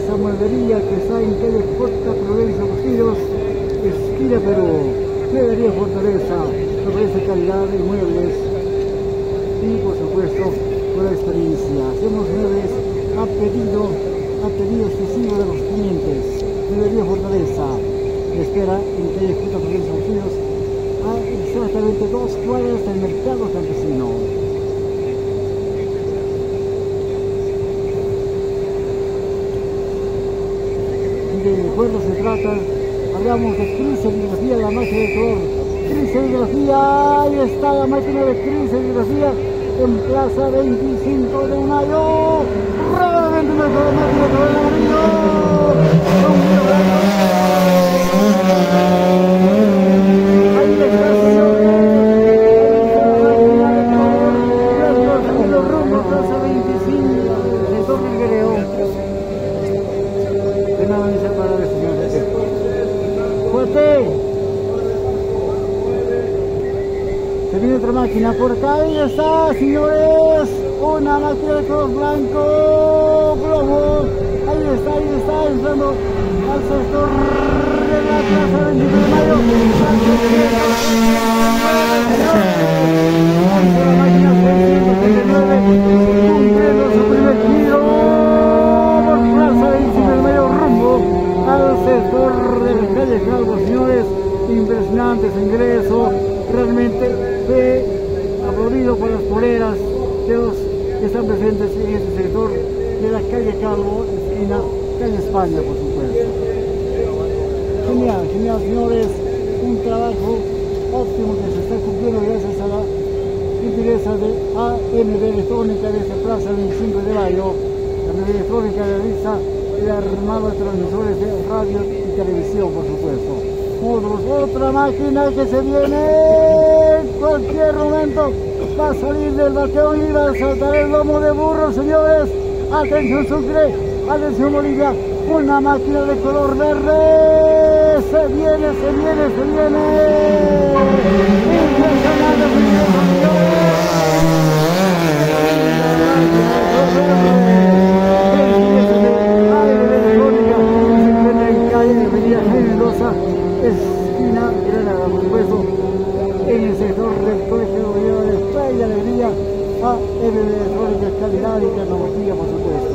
esa mueblería que está en calle Costa, Provincia de Ríos, esquina Perú. Mueblería Fortaleza, ofrece calidad de muebles y por supuesto con la experiencia. Hacemos muebles a pedido exclusivo de los clientes. Mueblería Fortaleza espera en calle Costa, Provincia de Ríos, a exactamente 2 cuadras del mercado campesino. De juego se trata, hablamos de criserigrafía, la máquina de color. Criserigrafía, ahí está la máquina de criserigrafía en Plaza 25 de Mayo. Realmente me quedó máquina de color amarillo. Ahí está, señores. Rumbo a Plaza 25, sector Riguereo. ¡Fuerte! Se viene otra máquina por acá, ahí está, señores, una máquina de color blanco, plomo, ahí está, entrando al sector de la Plaza 25 de Mayo. La máquina 679, cumpliendo su primer giro por Plaza 25 de Mayo, rumbo al sector de la calle Calvo, señores. Impresionante su ingreso, realmente fue aplaudido por las poleras de los que están presentes en este sector de la calle Calvo, esquina calle España, por supuesto. Genial, señores, un trabajo óptimo que se está cumpliendo gracias a la gentileza de AMB Electrónica desde Plaza 25 de Mayo. La AMB Electrónica realiza el armado de transmisores de radio y televisión, por supuesto. Otra máquina que se viene en cualquier momento, va a salir del bateo y va a saltar el lomo de burro, señores. Atención Sucre, atención Bolivia, una máquina de color verde, se viene. Impresionante, esquina Granada, por supuesto, en el sector del Colegio de Fe y Alegría, AMB Electrónica, calidad y tecnología, por supuesto.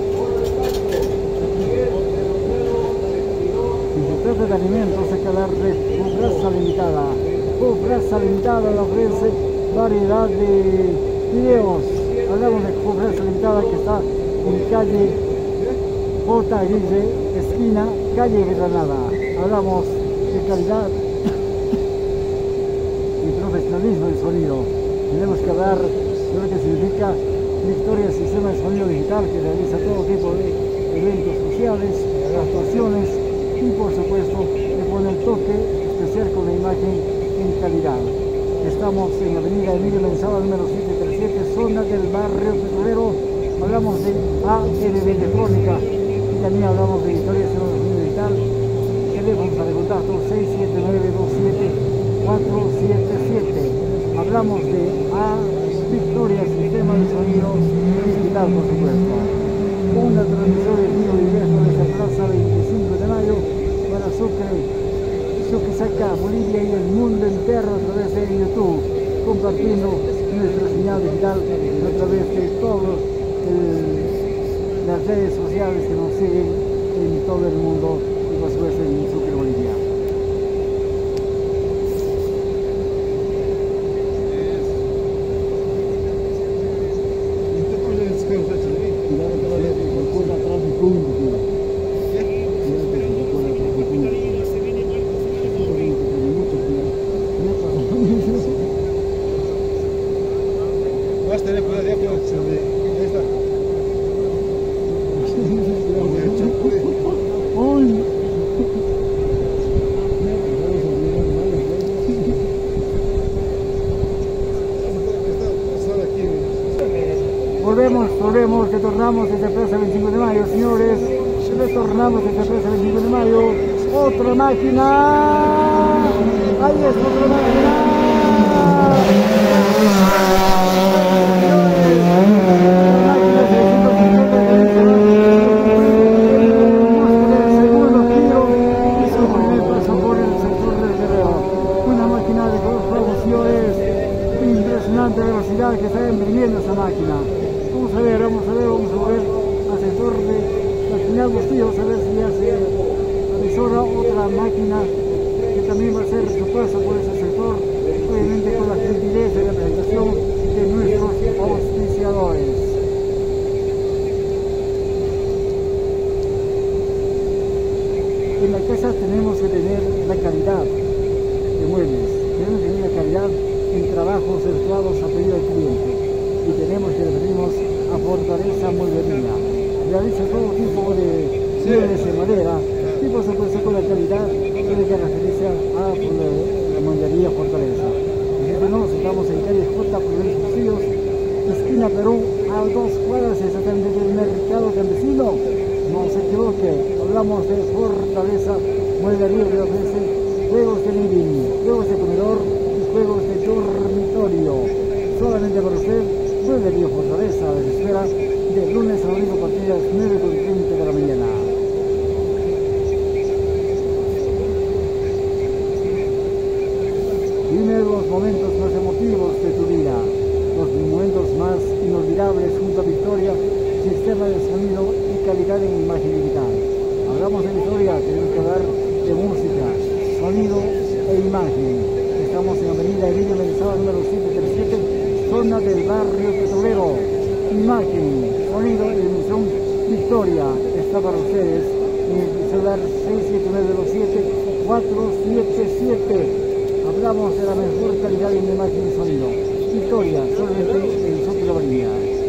Si se trata de alimentos, hay que hablar de Cobrasa Limitada. Cobrasa Limitada le ofrece variedad de videos. Hablamos de Cobrasa Limitada, que está en calle J. Guille, esquina calle Granada. Hablamos de calidad y profesionalismo del sonido. Tenemos que hablar de lo que significa Victoria Sistema de Sonido Digital, que realiza todo tipo de eventos sociales, actuaciones y por supuesto le pone el toque especial con la imagen en calidad. Estamos en la avenida Emilio Menzawa, número 737, zona del barrio Petrolero. Hablamos de AMB Electrónica y también hablamos de Victoria Sistema de Sonido Digital. Teléfono para contacto 679-27-477. Hablamos de Victoria Sistema de Sonido Digital, por supuesto. Una transmisión en vivo y directo desde Plaza 25 de Mayo para Sucre, Chuquisaca, Bolivia y el mundo entero a través de YouTube, compartiendo nuestra señal digital a través de todas las redes sociales que nos siguen en todo el mundo. Por supuesto en Sucre, Bolivia. Volvemos, retornamos desde Plaza 25 de Mayo, señores. Retornamos desde Plaza 25 de Mayo. Otra máquina. Ahí es otra máquina. señal Bustillos, a ver si ya se avisora otra máquina que también va a hacer su paso por ese sector, obviamente con la gentileza y la presentación de nuestros auspiciadores. En la casa tenemos que tener la calidad de muebles, tenemos que tener la calidad en trabajos efectuados a pedido del cliente y tenemos que referirnos a Fortaleza Mueblería. Realiza todo tipo de muebles de madera y por supuesto con la calidad tiene que referirse a la mueblería Fortaleza. Nosotros estamos en calle J. Provincia Bustillos, esquina Perú, a 2 cuadras exactamente del mercado campesino. No se equivoque, hablamos de Fortaleza Mueblería que ofrece juegos de living, juegos de comedor y juegos de dormitorio. Solamente para usted, Mueblería Fortaleza les espera de lunes a domingo a partir de las 9:30 de la mañana. Vive los momentos más emotivos de tu vida, los momentos más inolvidables junto a Victoria, sistema de sonido y calidad en imagen digital. Hablamos de Victoria, tenemos que hablar de música, sonido e imagen. Estamos en Avenida Emilio Mendizábal número 737, zona del barrio Petrolero. Imagen, sonido y emisión Victoria está para ustedes en el celular 67927-477. Hablamos de la mejor calidad en imagen y sonido. Victoria, solamente en Soto La Bahía.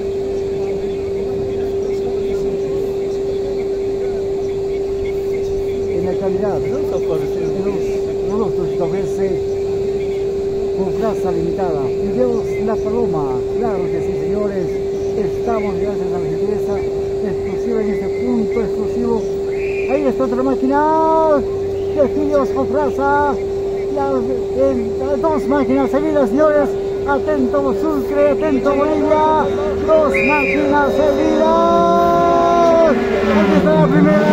En la calidad de los productos que ofrece con plaza limitada. Videos La Paloma, claro que sí, señores. Estamos gracias a la gentileza exclusiva en este punto exclusivo. Ahí está otra máquina de videos con plaza. Las dos máquinas seguidas, señores. Atento Sucre, atento Bolivia. Dos máquinas seguidas. Aquí está la primera.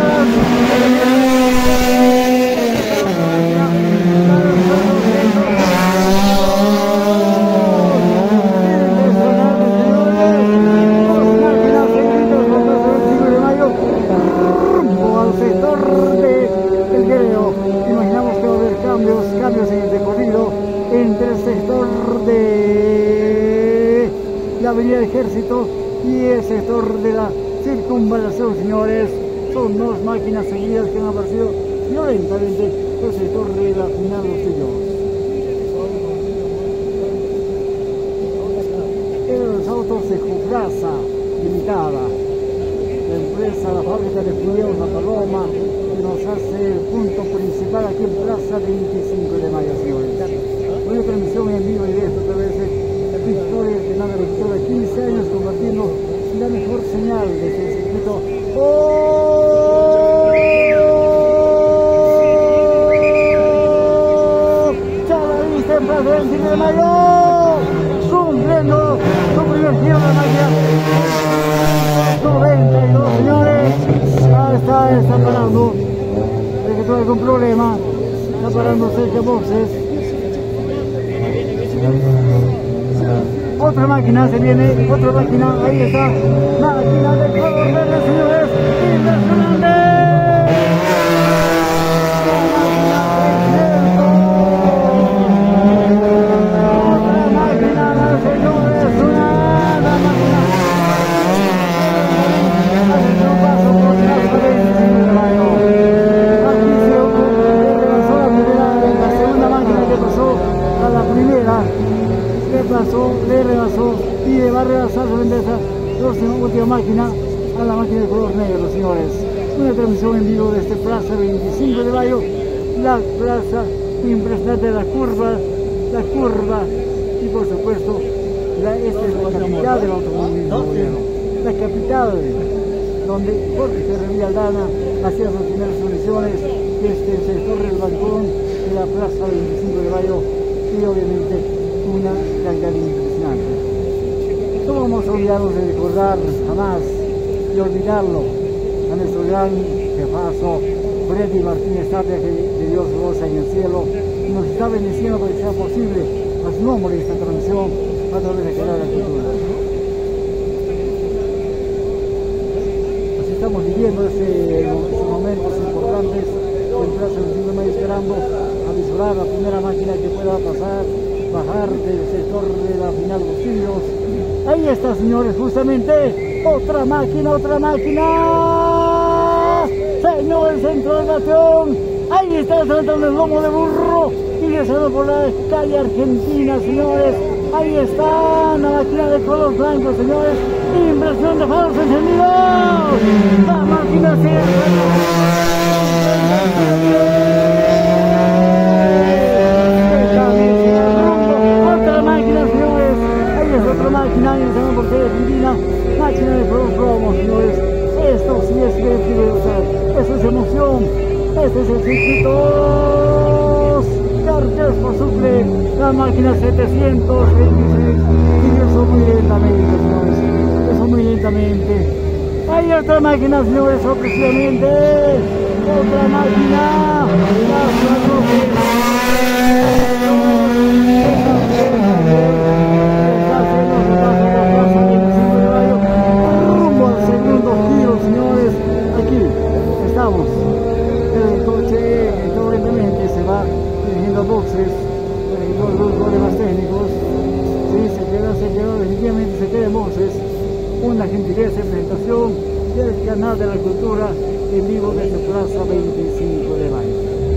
Cambios en el recorrido entre el sector de la Avenida Ejército y el sector de la Circunvalación, señores. Son dos máquinas seguidas que han aparecido violentamente en el sector de la Final Bustillos. Los autos de Juplaza Limitada, la empresa, la fábrica de fluidos La Paloma, que nos hace el punto principal aquí en Plaza 25 de Mayo, señores. Una transmisión en vivo y directo a través de Victoria, que nada de 15 años compartiendo la mejor señal de este circuito. ¡Oh! Chalavista en Plaza 25 de Mayo, cumpliendo su primer giro de magia. 92, señores. Está parando. Que tuvo algún problema, está parando cerca de boxes. Otra máquina se viene, otra máquina, ahí está, máquina de color verde, señores, impresionante. Otra máquina más, señores, una máquina. Hace un paso por Plaza 25 de Mayo. A la primera le rebasó y le va a rebasar su vendetta próxima última máquina a la máquina de color negro, señores. Una transmisión en vivo desde Plaza 25 de Mayo, la plaza impresionante de la curva y por supuesto esta es la capital del automovilismo boliviano, la capital donde Jorge Ferrería Aldana hacía sus primeras audiciones desde el sector del balcón de la Plaza 25 de Mayo y obviamente una calidad impresionante. No vamos a olvidarnos de recordar jamás y olvidarlo a nuestro gran jefazo Freddy Martínez Tapia, que Dios goza en el cielo, nos está bendiciendo para que sea posible a su nombre esta transmisión a través de Canal de la Cultura. estamos viviendo estos momentos importantes en Plaza 25 de Mayo, esperando a visualizar la primera máquina que pueda bajar del sector de la final Bustillos. Ahí está, señores, justamente otra máquina, señor, el centro del bastión. Ahí está saltando el lomo de burro, ingresando por la calle Argentina, señores. Ahí está la máquina de color blanco, señores. Impresión de faros encendidos. La máquina se otra máquina, señores. Ahí es otra máquina, ingresando por calle Argentina. Máquina de color plomo, señores. Esto sí es divertido, eso es emoción. Este es el circuito Cartes por suple, la máquina 726, ingresó muy lentamente, señores, ingresó muy lentamente. Hay otra máquina, señores, sorpresivamente, otra máquina, rumbo al segundo giro, señores. Aquí estamos. El coche todo lentamente se va dirigiendo a boxes, los problemas técnicos. Sí, se quedó, definitivamente se queda en boxes. Una gentileza de presentación del canal de la cultura en vivo desde Plaza 25 de Mayo.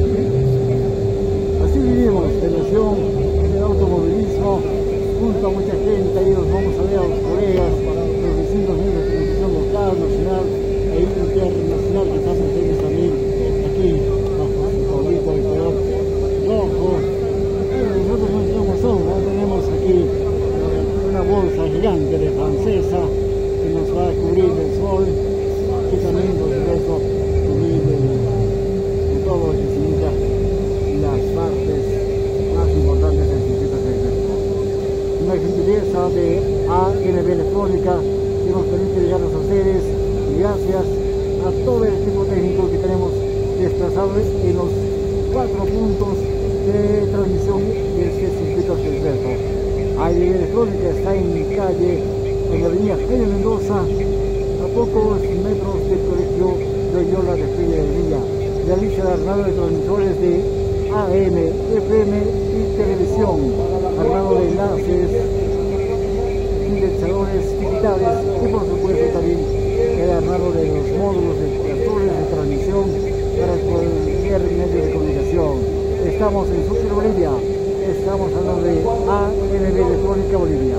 Así vivimos relación del automovilismo junto a mucha gente. Ahí nos vamos a ver a los colegas, los distintos medios de televisión local, nacional e internacional que están ustedes también aquí bajo su favorito de color rojo. Nosotros no tenemos aquí una bolsa gigante de francesa que nos va a cubrir el sol y también por supuesto cubrir de todo lo que significa las partes más importantes del circuito eléctrico. Una gentileza de ANB Electrónica que nos permite llegar a ustedes y gracias a todo el equipo técnico que tenemos desplazados en los 4 puntos de transmisión de este circuito eléctrico. ANB Electrónica está en la avenida Jaime Mendoza, a pocos metros del colegio Loyola de Fría de Villa. Realiza el armado de transmisores de AM, FM y televisión, armado de enlaces, indexadores digitales y por supuesto también el armado de los módulos de torres de transmisión para cualquier medio de comunicación. Estamos en Sucre, Bolivia. Estamos hablando de ANB Electrónica Bolivia.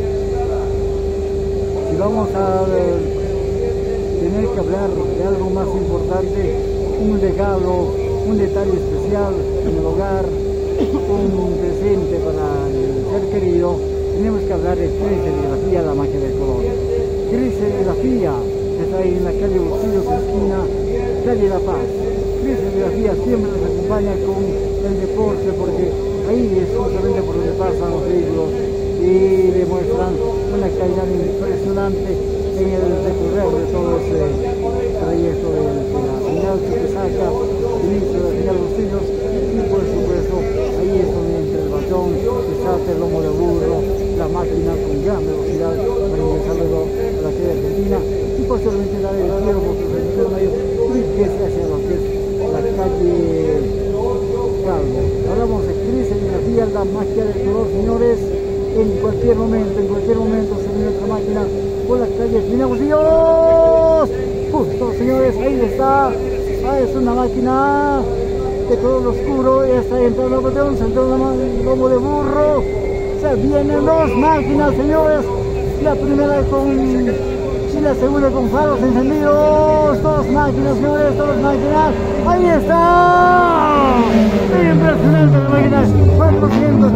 Si vamos a tener que hablar de algo más importante, un regalo, un detalle especial en el hogar, un presente para el ser querido, tenemos que hablar de Cris Serigrafía, la máquina del color. Cris Serigrafía está ahí en la calle Bustillos, esquina, calle La Paz. Cris Serigrafía siempre nos acompaña con el deporte, porque ahí es justamente por donde pasan los vehículos y demuestran una calidad impresionante en el recorrer de todo ese trayecto de la señal que se saca, inicio de la señal Bustillos, y por supuesto ahí es donde entre el batón se salta el lomo de burro, la máquina con gran velocidad para ingresar luego a la calle Argentina y posteriormente la del cielo por su sector medio y que se hacia lo que es la calle Calvo. Hablamos de Cris Serigrafía, la máquina del color, señores. En cualquier momento se viene otra máquina por la calle Argentina. ¡Dios! Justo, señores, ahí está. Es una máquina de color oscuro. Ya está entrando el botón, entró el lomo de burro. Se vienen dos máquinas, señores. La primera con y la segunda con faros encendidos. Dos máquinas, señores, dos máquinas. Ahí está. Impresionante la máquina. 400.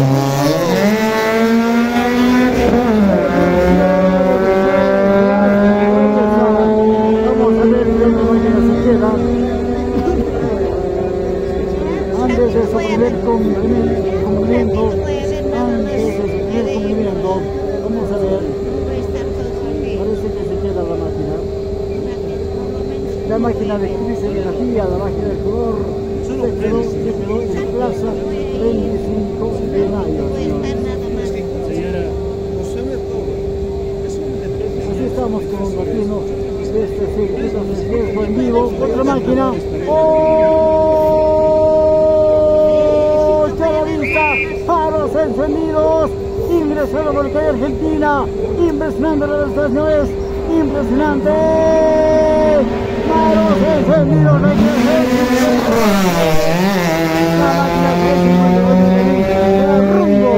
Vamos a ver qué máquina se queda. Antes de su primer cumplimiento, vamos a ver. Parece que se queda la máquina. La máquina de Cris Serigrafía, la máquina de color, se quedó en Plaza 25 de Mayo. Así estamos compartiendo Este circuito de en vivo. Otra máquina. ¡Oh! ¡Ya la vista! ¡Faros encendidos! Ingresando por la calle Argentina. Impresionante la estación. Impresionante. ¡Faros encendidos! La máquina rumbo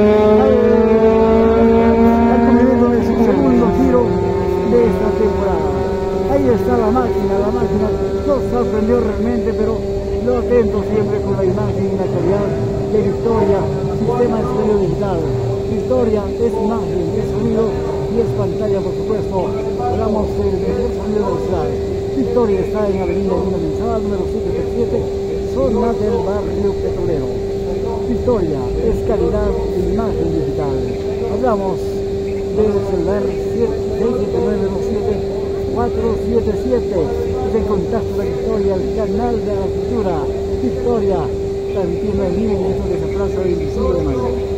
al cumplimiento de su segundo giro de esta temporada. Ahí está la máquina nos sorprendió realmente, pero lo atento siempre con la imagen y la calidad de Victoria, sistema de sonido digital. Victoria es imagen, es sonido y es pantalla, por supuesto. Hablamos del mejor sonido de la ciudad. Victoria está en Avenida Luna Menzada, número 737, zona del barrio petrolero. Victoria es calidad de imagen digital. Hablamos del celular 67927-477. Es el contacto de Victoria, el canal de la cultura. Victoria, transmitiendo en vivo desde la plaza del 25 de mayo.